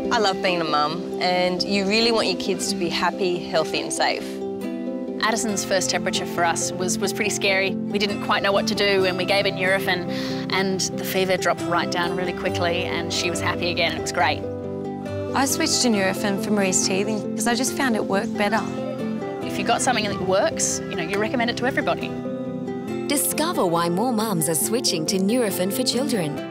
I love being a mum, and you really want your kids to be happy, healthy and safe. Addison's first temperature for us was pretty scary. We didn't quite know what to do, and we gave her Nurofen, and the fever dropped right down really quickly, and she was happy again, and it was great. I switched to Nurofen for Marie's teething because I just found it worked better. If you've got something that works, you recommend it to everybody. Discover why more mums are switching to Nurofen for children.